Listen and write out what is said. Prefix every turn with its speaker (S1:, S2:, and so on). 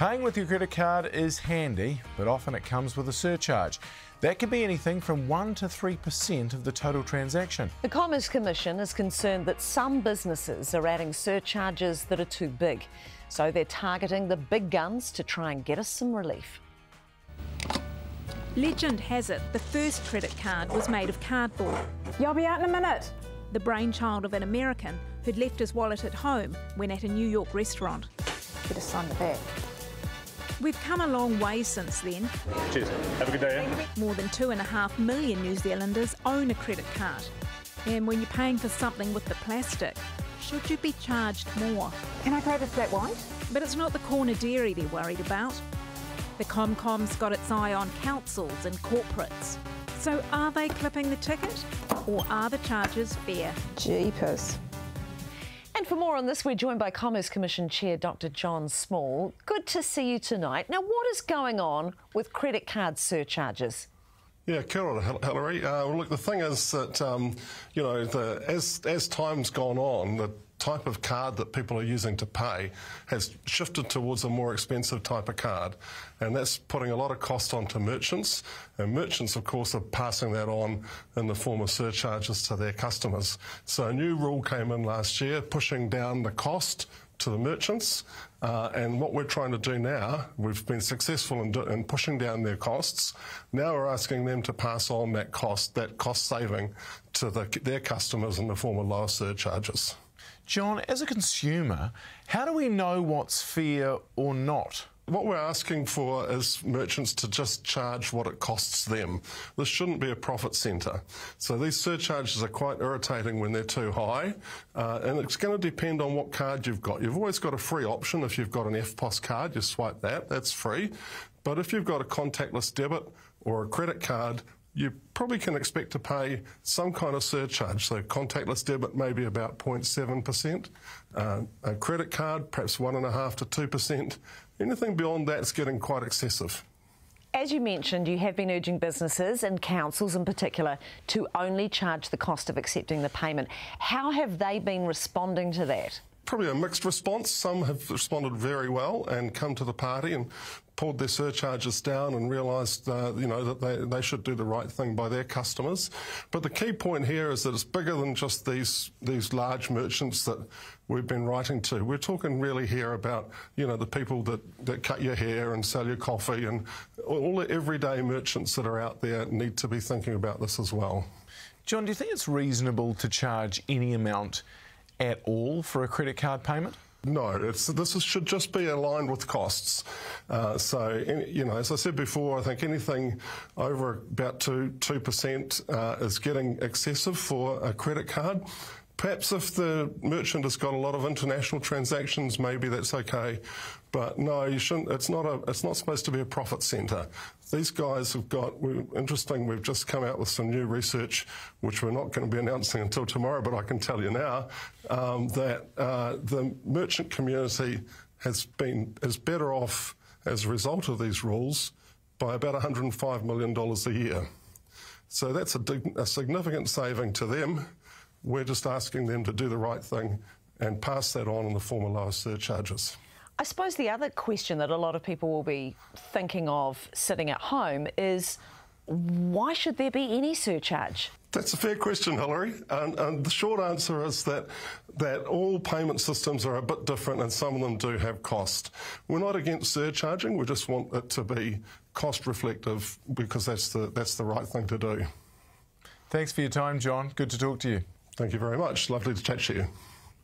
S1: Paying with your credit card is handy, but often it comes with a surcharge. That can be anything from 1 to 3% of the total transaction.
S2: The Commerce Commission is concerned that some businesses are adding surcharges that are too big. So they're targeting the big guns to try and get us some relief.
S3: Legend has it the first credit card was made of cardboard.
S4: You'll be out in a minute.
S3: The brainchild of an American who'd left his wallet at home when at a New York restaurant.
S4: Better sign the back.
S3: We've come a long way since then.
S5: Cheers. Have a good day.
S3: More than 2.5 million New Zealanders own a credit card. And when you're paying for something with the plastic, should you be charged more?
S4: Can I grab a flat white?
S3: But it's not the corner dairy they're worried about. The ComCom's got its eye on councils and corporates. So are they clipping the ticket, or are the charges fair?
S4: Jeepers.
S2: And for more on this, we're joined by Commerce Commission Chair Dr. John Small. Good to see you tonight. Now, what is going on with credit card surcharges?
S6: Yeah, kia ora, Hilary. Well, look, the thing is that, as time's gone on, the type of card that people are using to pay has shifted towards a more expensive type of card, and that's putting a lot of cost onto merchants, and merchants, of course, are passing that on in the form of surcharges to their customers. So a new rule came in last year, pushing down the cost to the merchants, and what we're trying to do now, we've been successful in pushing down their costs. Now we're asking them to pass on that cost saving to their customers in the form of lower surcharges.
S1: John, as a consumer, how do we know what's fair or not?
S6: What we're asking for is merchants to just charge what it costs them. This shouldn't be a profit centre. So these surcharges are quite irritating when they're too high, and it's going to depend on what card you've got. You've always got a free option. If you've got an FPOS card, you swipe that, that's free. But if you've got a contactless debit or a credit card, you probably can expect to pay some kind of surcharge. So contactless debit maybe about 0.7%, a credit card perhaps 1.5 to 2%. Anything beyond that's getting quite excessive.
S2: As you mentioned, you have been urging businesses and councils in particular to only charge the cost of accepting the payment. How have they been responding to that?
S6: Probably a mixed response. Some have responded very well and come to the party and pulled their surcharges down and realised, that they should do the right thing by their customers. But the key point here is that it's bigger than just these large merchants that we've been writing to. We're talking really here about, the people that cut your hair and sell your coffee, and all the everyday merchants that are out there need to be thinking about this as well.
S1: John, do you think it's reasonable to charge any amount at all for a credit card payment?
S6: No, should just be aligned with costs. As I said before, I think anything over about 2% is getting excessive for a credit card. Perhaps if the merchant has got a lot of international transactions, maybe that's okay. But no, you shouldn't. It's not supposed to be a profit centre. These guys have got. Interesting. We've just come out with some new research, which we're not going to be announcing until tomorrow. But I can tell you now that the merchant community is better off as a result of these rules by about $105 million a year. So that's a significant saving to them. We're just asking them to do the right thing and pass that on in the form of lower surcharges.
S2: I suppose the other question that a lot of people will be thinking of sitting at home is, why should there be any surcharge?
S6: That's a fair question, Hilary. And the short answer is that all payment systems are a bit different and some of them do have cost. We're not against surcharging, we just want it to be cost reflective because that's the right thing to do.
S1: Thanks for your time, John. Good to talk to you.
S6: Thank you very much. Lovely to chat to you.